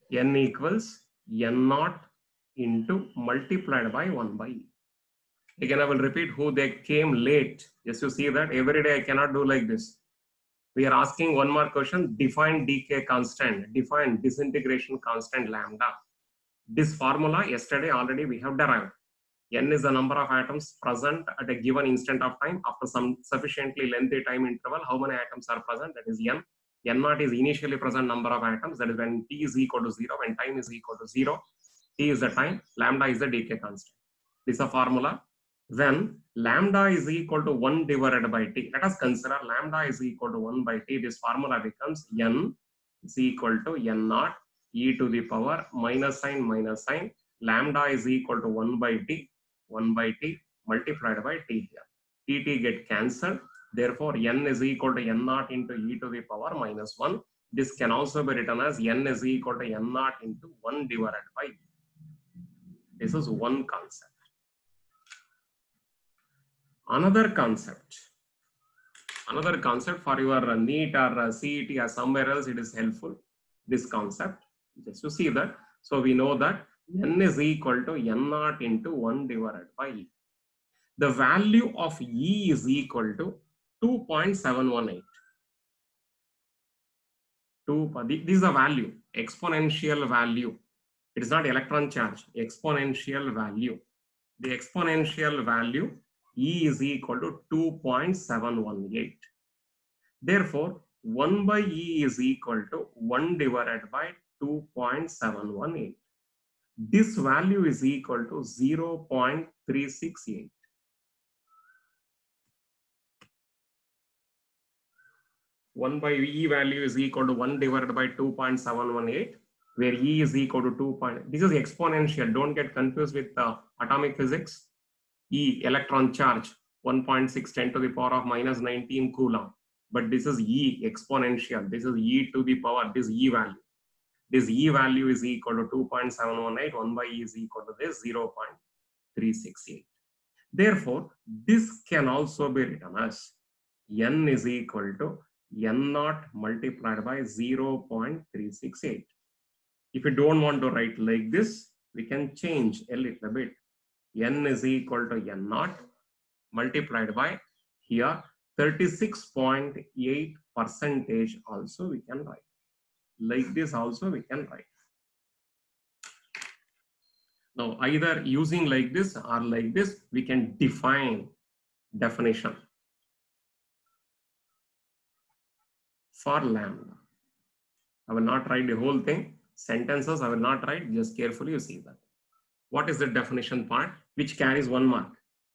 n equals n naught into multiplied by 1 by e. Again, I will repeat who they came late. Just to see that every day I cannot do like this. We are asking one more question. Define decay constant. Define disintegration constant lambda. This formula yesterday already we have derived. N is the number of atoms present at a given instant of time after some sufficiently lengthy time interval. How many atoms are present? That is N. N naught is initially present number of atoms. That is when t is equal to 0, when time is equal to 0. T is the time, lambda is the decay constant. This is a formula. When lambda is equal to 1 divided by t, let us consider lambda is equal to 1 by t. This formula becomes N is equal to N naught e to the power minus sign, lambda is equal to 1 by t multiplied by t here. T get cancelled. Therefore, n is equal to n naught into e to the power minus 1. This can also be written as n is equal to n naught into 1 divided by e. This is one concept. Another concept for your NEET or CET or somewhere else, it is helpful. This concept, just to see that. So we know that n is equal to n naught into 1 divided by e. The value of e is equal to 2.718. This is a value, exponential value. It is not electron charge, exponential value. The exponential value e is equal to 2.718. Therefore, 1 by e is equal to 1 divided by 2.718. This value is equal to 0.368. One by e value is equal to 1 divided by 2.718, where e is equal to 2. This is exponential. Don't get confused with atomic physics. E, electron charge, 1.6 10 to the power of minus 19 coulomb. But this is e, exponential. This is e to the power, this e value. This e value is equal to 2.718. 1 by e is equal to this 0.368. Therefore, this can also be written as n is equal to n naught multiplied by 0.368. If you don't want to write like this, we can change a little bit. N is equal to n naught multiplied by here 36.8% also we can write. Like this also we can write. Now either using like this or like this, we can define definition for lambda. I will not write the whole thing. Sentences I will not write, just carefully you see that. What is the definition part which carries 1 mark?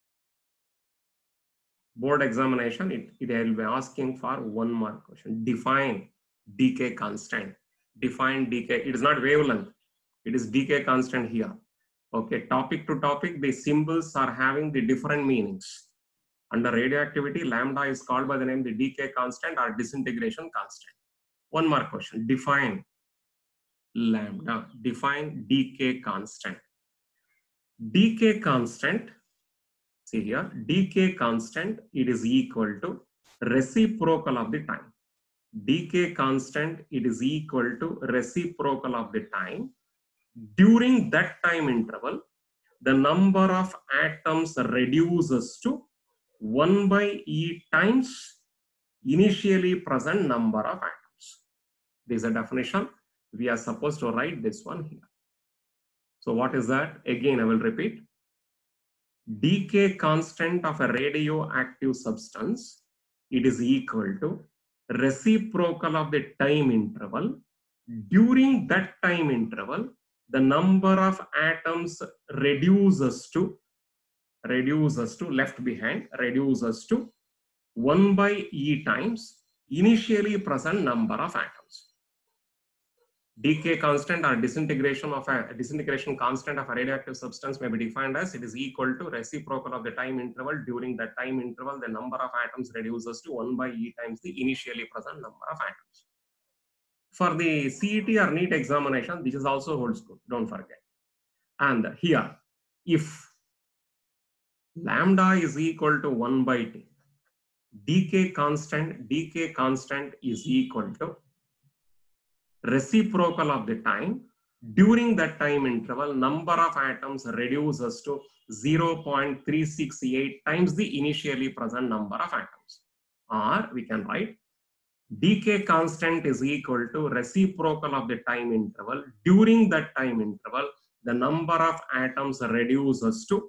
Board examination, it will be asking for 1 mark question. Define decay constant. Define decay. It is not wavelength. It is decay constant here. Okay, topic to topic, the symbols are having the different meanings. Under radioactivity, lambda is called by the name the decay constant or disintegration constant. 1 more question. Define lambda. Define decay constant. Decay constant, see here, decay constant, it is equal to reciprocal of the time. Decay constant, it is equal to reciprocal of the time. During that time interval, the number of atoms reduces to 1 by e times initially present number of atoms. This is a definition. We are supposed to write this one here. So what is that? Again, I will repeat. Decay constant of a radioactive substance, it is equal to reciprocal of the time interval. During that time interval, the number of atoms reduces to left behind, reduces to 1 by e times initially present number of atoms. Decay constant or disintegration constant of a radioactive substance may be defined as it is equal to reciprocal of the time interval. During that time interval, the number of atoms reduces to 1 by e times the initially present number of atoms. For the CET or NEET examination, this is also holds good, don't forget. And here, if lambda is equal to 1 by t, decay constant is equal to reciprocal of the time During that time interval, number of atoms reduces to 0.368 times the initially present number of atoms. Or we can write decay constant is equal to reciprocal of the time interval. During that time interval, the number of atoms reduces to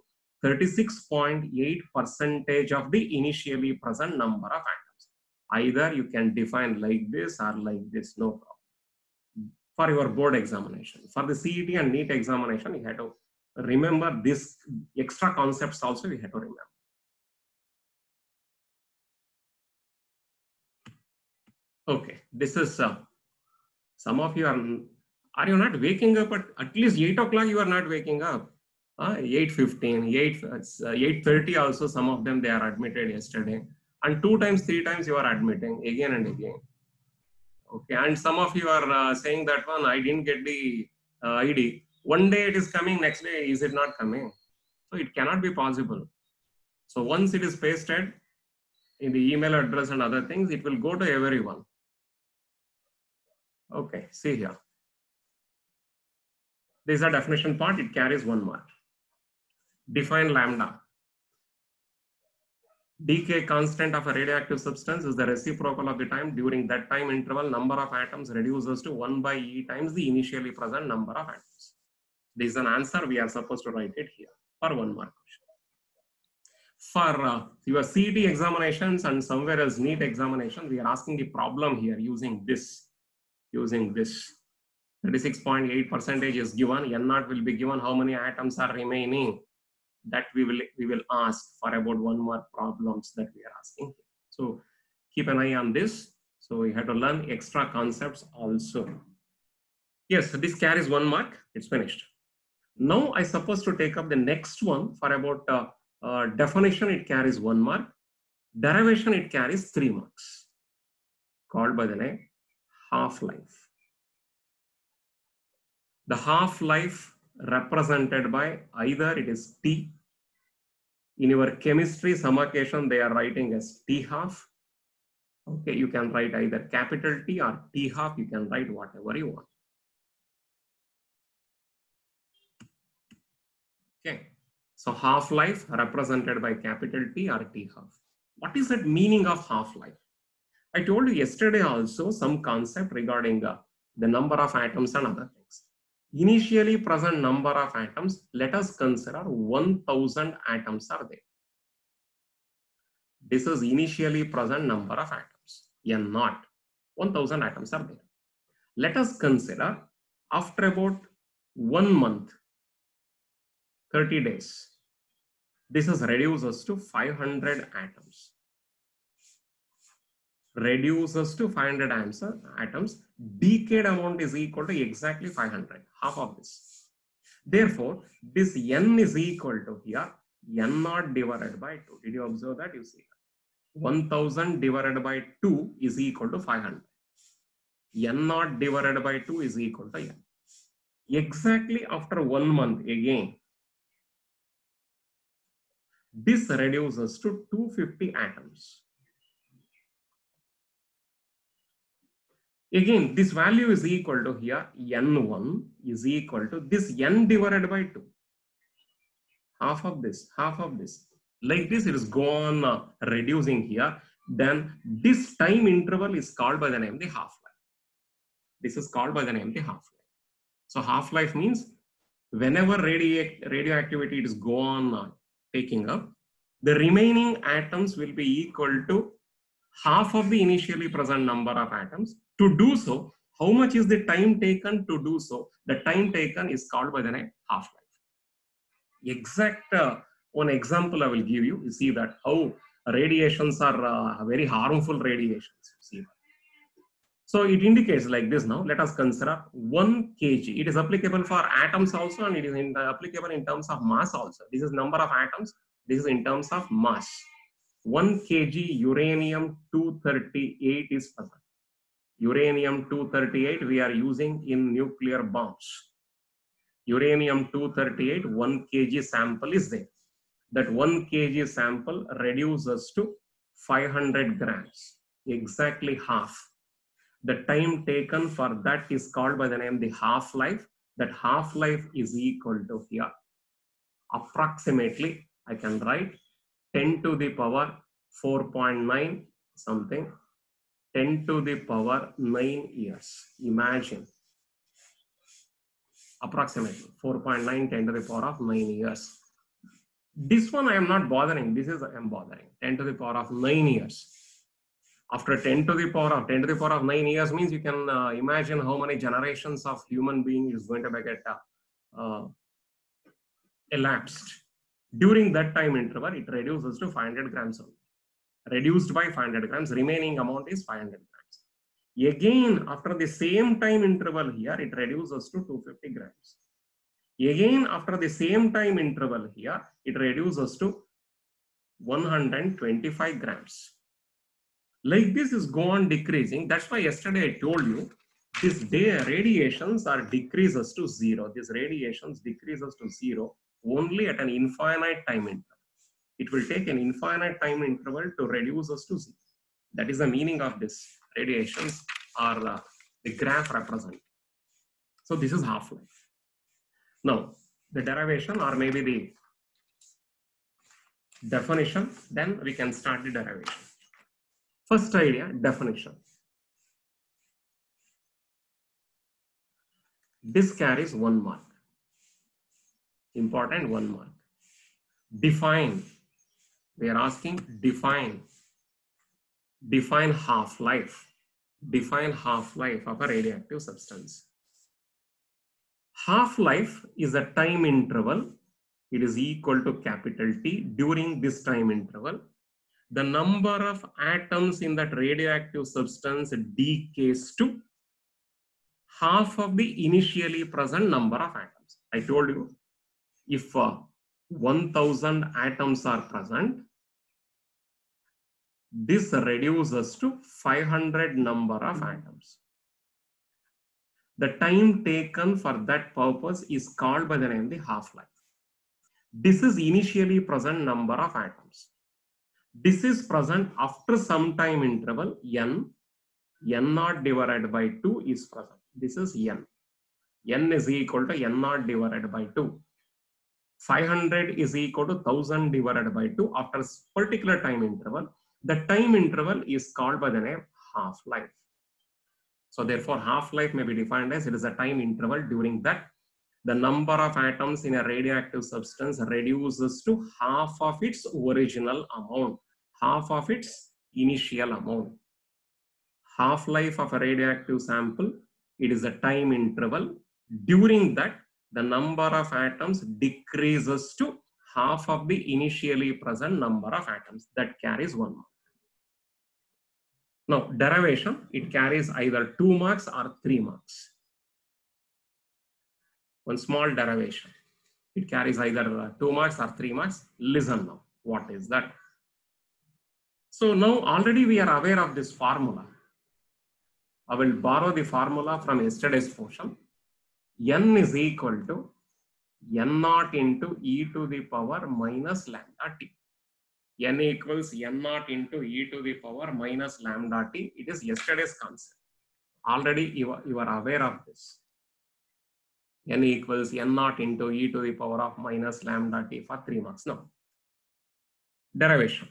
36.8% of the initially present number of atoms. Either you can define like this or like this, no problem. For your board examination, for the CET and NEET examination, you have to remember this extra concepts also you have to remember. Okay, this is some of you are you not waking up at least 8 o'clock? You are not waking up. 8:15, 8:30 also. Some of them they are admitted yesterday, and 2 times, 3 times you are admitting again and again. Okay, and some of you are saying that one I didn't get the ID. One day it is coming, next day is it not coming? So it cannot be possible. So once it is pasted in the email address and other things, it will go to everyone. Okay, see here. This is a definition part, it carries 1 mark. Define lambda. Decay constant of a radioactive substance is the reciprocal of the time. During that time interval, number of atoms reduces to 1 by E times the initially present number of atoms. This is an answer, we are supposed to write it here for 1 mark question. For your CET examinations and somewhere else NEET examination, we are asking the problem here using this. 36.8% is given, N0 will be given, how many atoms are remaining? That we will ask for about 1 mark problems that we are asking here. So keep an eye on this. So we have to learn extra concepts also. Yes, this carries 1 mark, it's finished. Now I suppose to take up the next one for about definition, it carries 1 mark. Derivation, it carries 3 marks, called by the name half-life. The half-life represented by either it is T. In your chemistry, some occasion they are writing as T half. Okay, you can write either capital T or T half, you can write whatever you want. Okay, so half-life represented by capital T or T half. What is that meaning of half-life? I told you yesterday also some concept regarding the number of atoms and other things. Initially present number of atoms, let us consider 1000 atoms are there. This is initially present number of atoms, N0. 1000 atoms are there. Let us consider after about 1 month, 30 days, this is reduces to 500 atoms. Reduces to 500 atoms, decayed amount is equal to exactly 500, half of this. Therefore, this N is equal to here, N0 divided by 2. Did you observe that? You see that. 1000 divided by 2 is equal to 500. N0 divided by 2 is equal to N. Exactly after 1 month again, this reduces to 250 atoms. Again, this value is equal to here, N1 is equal to this N divided by 2. Half of this, half of this. Like this, it is gone reducing here. Then this time interval is called by the name the half-life. This is called by the name the half-life. So half-life means whenever radioactivity is gone taking up, the remaining atoms will be equal to half of the initially present number of atoms. To do so, how much is the time taken to do so? The time taken is called by the name half-life. Exact one example I will give you. You see that how radiations are very harmful radiations. You see that. So it indicates like this now. Let us consider 1 kg. It is applicable for atoms also, and it is applicable in terms of mass also. This is number of atoms. This is in terms of mass. 1 kg uranium-238 is present. Uranium-238 we are using in nuclear bombs. Uranium-238, 1 kg sample is there. That 1 kg sample reduces to 500 grams, exactly half. The time taken for that is called by the name the half-life. that half-life is equal to here. Approximately, I can write 10 to the power 4.9 something, 10 to the power 9 years. Imagine. Approximately 4.9, 10 to the power of 9 years. This one I am not bothering. This is I am bothering. 10 to the power of 9 years. After 10 to the power of 9 years means you can imagine how many generations of human being is going to get elapsed. During that time interval, it reduces to 500 grams only. Reduced by 500 grams, remaining amount is 500 grams. Again, after the same time interval here, it reduces to 250 grams. Again, after the same time interval here, it reduces to 125 grams. Like this is go on decreasing. That's why yesterday I told you this day radiations are decreases to zero. This radiations decreases to zero only at an infinite time interval. It will take an infinite time interval to reduce us to zero. That is the meaning of this radiations or the graph represent. So this is half-life. Now the derivation or maybe the definition, then we can start the derivation. First idea, definition. This carries 1 mark. Important 1 mark. Define. We are asking define. Define half-life. Define half-life of a radioactive substance. Half-life is a time interval. It is equal to capital T. During this time interval, the number of atoms in that radioactive substance decays to half of the initially present number of atoms. I told you, if 1000 atoms are present, this reduces to 500 number of atoms. The time taken for that purpose is called by the name the half-life. This is initially present number of atoms. This is present after some time interval, n naught divided by 2 is present. This is n. N is equal to n naught divided by 2. 500 is equal to 1000 divided by 2 after a particular time interval. The time interval is called by the name half-life. So therefore, half-life may be defined as it is a time interval during that the number of atoms in a radioactive substance reduces to half of its original amount, half of its initial amount. Half-life of a radioactive sample, it is a time interval. During that, the number of atoms decreases to half of the initially present number of atoms. That carries 1 mark. Now, derivation, it carries either 2 marks or 3 marks. One small derivation. It carries either 2 marks or 3 marks. Listen now. What is that? So now already we are aware of this formula. I will borrow the formula from yesterday's portion. N is equal to n naught into e to the power minus lambda t. N equals n naught into e to the power minus lambda t. It is yesterday's concept. Already you are aware of this. N equals n naught into e to the power of minus lambda t for 3 marks. Now, derivation.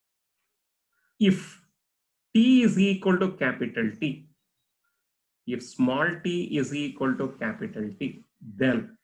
If t is equal to capital T, if small t is equal to capital T, then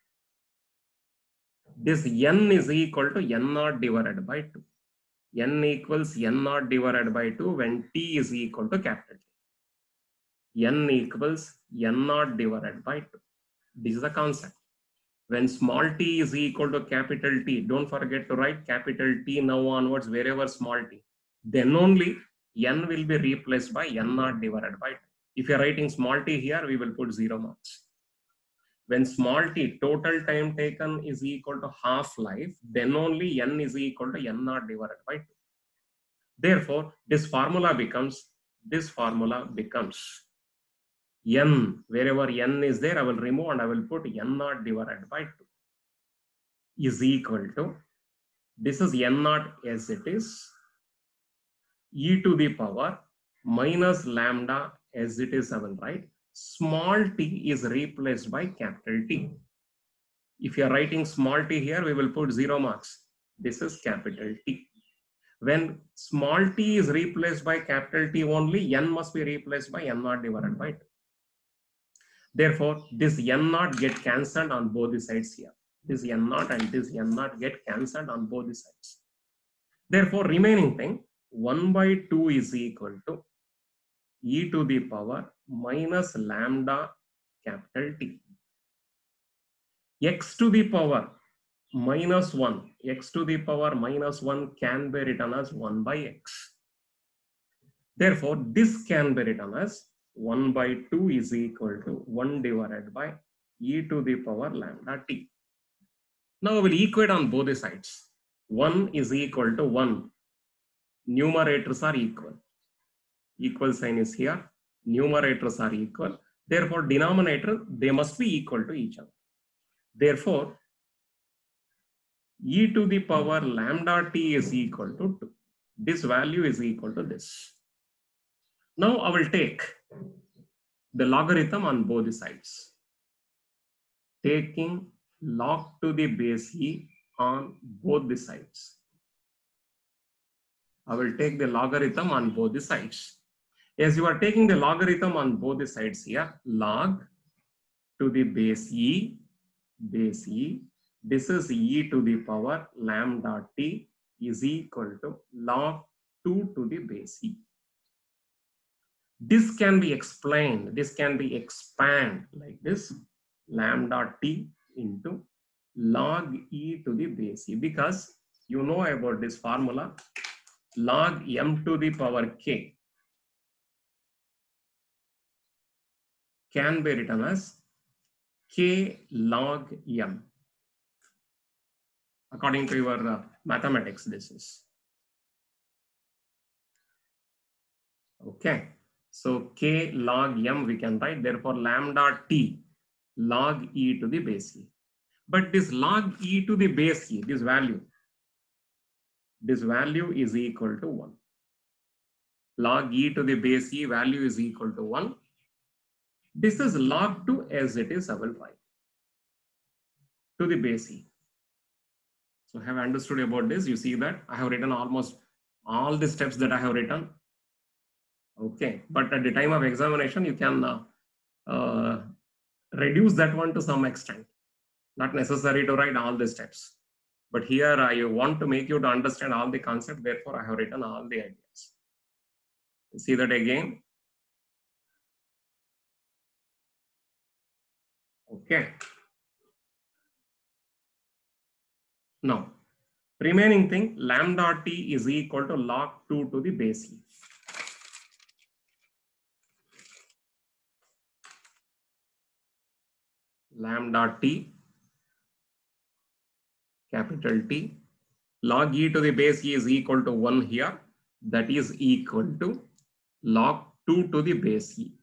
this n is equal to n naught divided by 2. N equals n naught divided by 2 when t is equal to capital T. N equals n naught divided by 2. This is the concept. When small t is equal to capital T, don't forget to write capital T now onwards wherever small t. Then only n will be replaced by n naught divided by 2. If you are writing small t here, we will put 0 marks. When small t, total time taken, is equal to half-life, then only n is equal to n naught divided by 2. Therefore, this formula becomes n, wherever n is there, I will remove and I will put n naught divided by 2 is equal to, this is n naught as it is, e to the power minus lambda as it is, I will write, small t is replaced by capital T. If you are writing small t here, we will put 0 marks. This is capital T. When small t is replaced by capital T only, n must be replaced by n naught divided by 2. Therefore, this n naught get cancelled on both the sides here. This n naught and this n naught get cancelled on both the sides. Therefore, remaining thing 1 by 2 is equal to e to the power minus lambda capital T. X to the power minus 1. X to the power minus 1 can be written as 1 by x. Therefore, this can be written as 1 by 2 is equal to 1 divided by e to the power lambda t. Now, we will equate on both the sides. 1 is equal to 1. Numerators are equal. Equal sign is here. Numerators are equal. Therefore, denominator, they must be equal to each other. Therefore, e to the power lambda t is equal to 2. This value is equal to this. Now I will take the logarithm on both the sides. Taking log to the base e on both the sides. I will take the logarithm on both the sides. As you are taking the logarithm on both the sides here, log to the base e, this is e to the power lambda t is equal to log 2 to the base e. This can be explained, this can be expanded like this, lambda t into log e to the base e, because you know about this formula, log m to the power k can be written as k log m. According to your mathematics, this is. Okay. So k log m we can write, therefore lambda t log e to the base e. But this log e to the base e, this value is equal to 1. Log e to the base e value is equal to 1. This is log 2 as it is, I will write to the base e. So have understood about this? You see that I have written almost all the steps that I have written. Okay, but at the time of examination, you can reduce that one to some extent. Not necessary to write all the steps. But here I want to make you to understand all the concept, therefore I have written all the ideas. See that again? Okay. Now, remaining thing, lambda t is equal to log 2 to the base e. Lambda t, capital T, log e to the base e is equal to 1 here. That is equal to log 2 to the base e.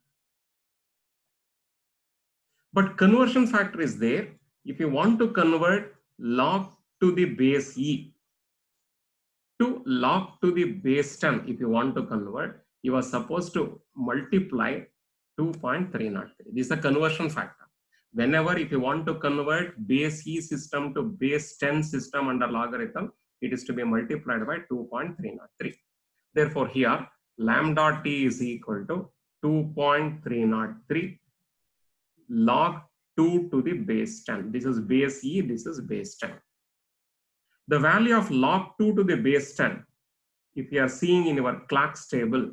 But conversion factor is there. If you want to convert log to the base e to log to the base 10, if you want to convert, you are supposed to multiply 2.303. This is a conversion factor. Whenever if you want to convert base e system to base 10 system under logarithm, it is to be multiplied by 2.303. Therefore, here lambda t is equal to 2.303 log 2 to the base 10. This is base e, this is base 10. The value of log 2 to the base 10, if you are seeing in your Clark's table,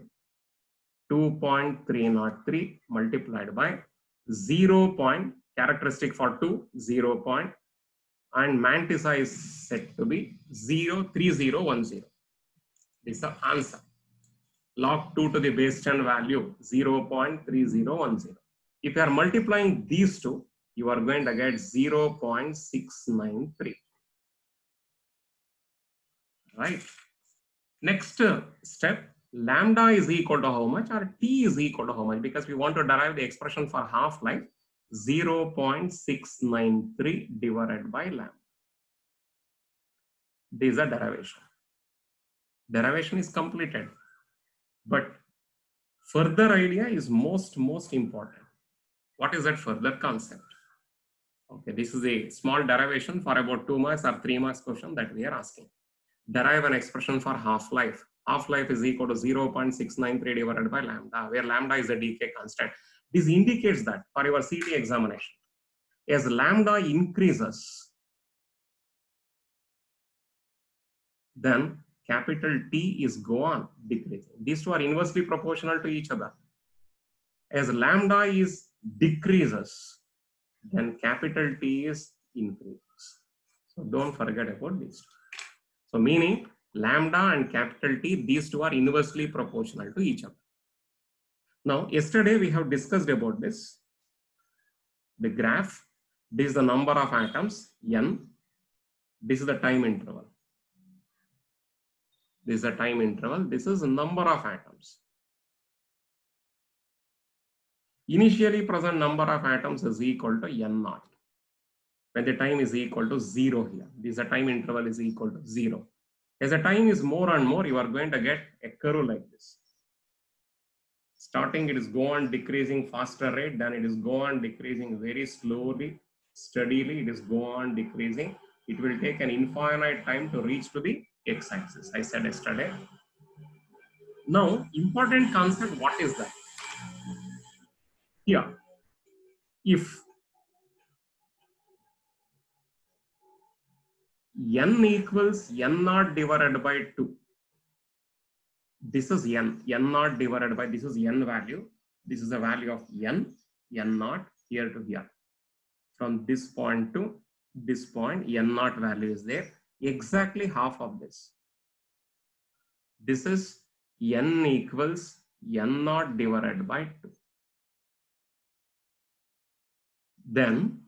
2.303 multiplied by 0. Characteristic for 2, 0. And mantissa is set to be 0.3010. This is the answer. Log 2 to the base 10 value 0.3010. If you are multiplying these two, you are going to get 0.693. Right. Next step, lambda is equal to how much, or t is equal to how much, because we want to derive the expression for half-life. 0.693 divided by lambda. This is a derivation. Derivation is completed, but further idea is most important. What is that further concept? Okay, this is a small derivation for about 2 marks or 3 marks question that we are asking. Derive an expression for half-life. Half-life is equal to 0.693 divided by lambda, where lambda is a decay constant. This indicates that for your CT examination, as lambda increases, then capital T is go on decreasing. These two are inversely proportional to each other. As lambda is decreases, then capital T is increases. So don't forget about this. So meaning lambda and capital T, these two are inversely proportional to each other. Now, yesterday we have discussed about this. The graph, this is the number of atoms, n. This is the time interval. This is the time interval. This is the number of atoms. Initially present number of atoms is equal to n naught. When the time is equal to 0 here, this is the time interval is equal to 0. As the time is more and more, you are going to get a curve like this. Starting, it is go on decreasing faster rate, then it is go on decreasing very slowly, steadily, it is go on decreasing. It will take an infinite time to reach to the x-axis, I said yesterday. Now, important concept, what is that? Here, if n equals n naught divided by 2, this is n naught divided by, this is n value, this is the value of n naught here to here. From this point to this point, n naught value is there, exactly half of this. This is n equals n naught divided by 2. Then,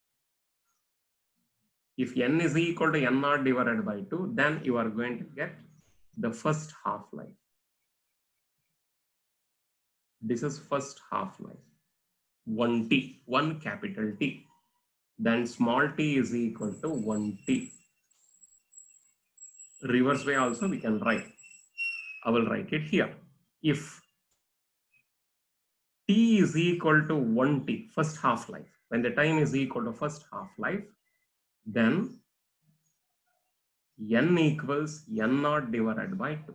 if n is equal to n naught divided by 2, then you are going to get the first half-life. This is first half-life. 1t, 1 capital T. Then small t is equal to 1t. Reverse way also we can write. I will write it here. If t is equal to 1t, first half-life, when the time is equal to first half-life, then n equals n naught divided by 2.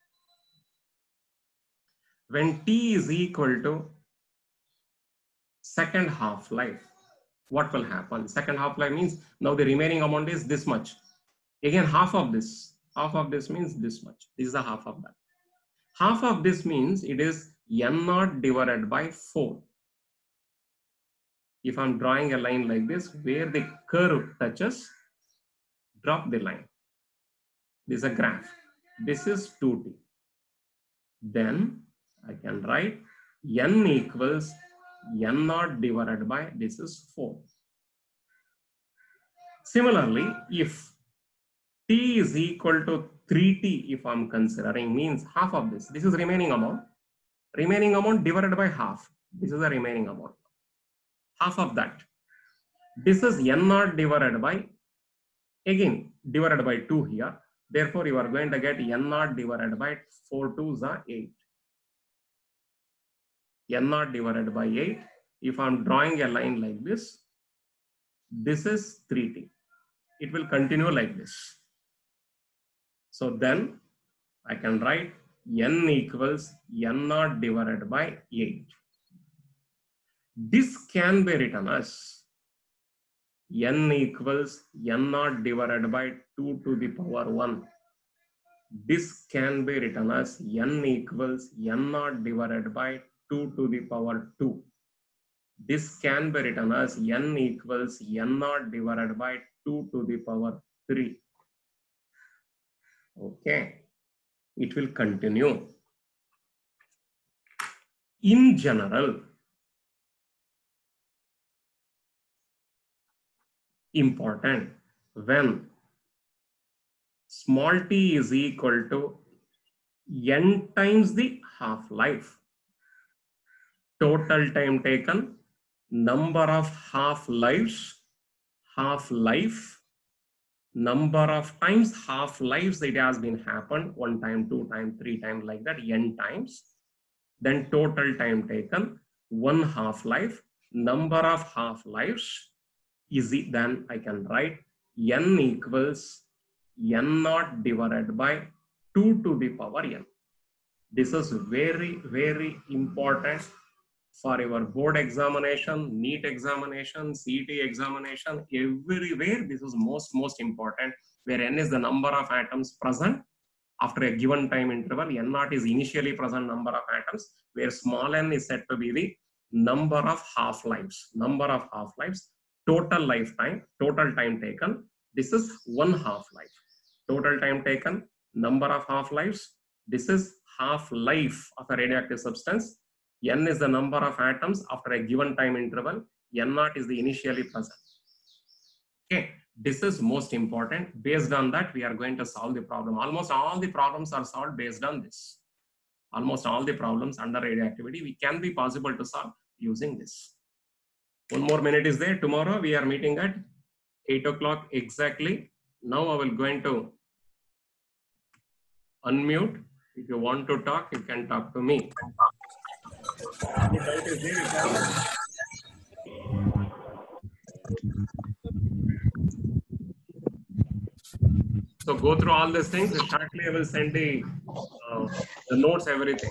When t is equal to second half-life, what will happen? Second half-life means now the remaining amount is this much. Again, half of this means this much. This is the half of that. Half of this means it is n naught divided by 4. If I'm drawing a line like this, where the curve touches, drop the line. This is a graph. This is 2t. Then I can write n equals n naught divided by, this is 4. Similarly, if t is equal to 3t, if I'm considering, means half of this. This is remaining amount. Remaining amount divided by half. This is the remaining amount. Half of that. This is n naught divided by, again, divided by 2 here. Therefore, you are going to get n naught divided by 4 2s are 8. n naught divided by 8. If I'm drawing a line like this is 3t. It will continue like this. So then I can write n equals n naught divided by 8. This can be written as n equals n naught divided by 2 to the power 1. This can be written as n equals n naught divided by 2 to the power 2. This can be written as n equals n naught divided by 2 to the power 3. Okay, it will continue. In general, important, when small t is equal to n times the half-life, total time taken, number of half-life, number of times half-lives it has been happened, 1 time, 2 time, 3 times, like that, n times. Then total time taken, 1 half-life. number of half-lives, then I can write n equals n naught divided by 2 to the power n. This is very, very important for your board examination, NEET examination, CET examination, everywhere. This is most important, where n is the number of atoms present after a given time interval. N naught is initially present number of atoms, where small n is said to be the number of half-lives. Number of half-lives, total lifetime, total time taken. This is one half-life. Total time taken, number of half-lives. This is half-life of a radioactive substance. N is the number of atoms after a given time interval. N naught is the initially present. Okay, this is most important. Based on that, we are going to solve the problem. Almost all the problems are solved based on this. Almost all the problems under radioactivity, we can be possible to solve using this. One more minute is there. Tomorrow we are meeting at 8 o'clock exactly. Now I will going to unmute. If you want to talk, you can talk to me. Any doubt is there, you can. So go through all these things. Shortly I will send the notes, everything.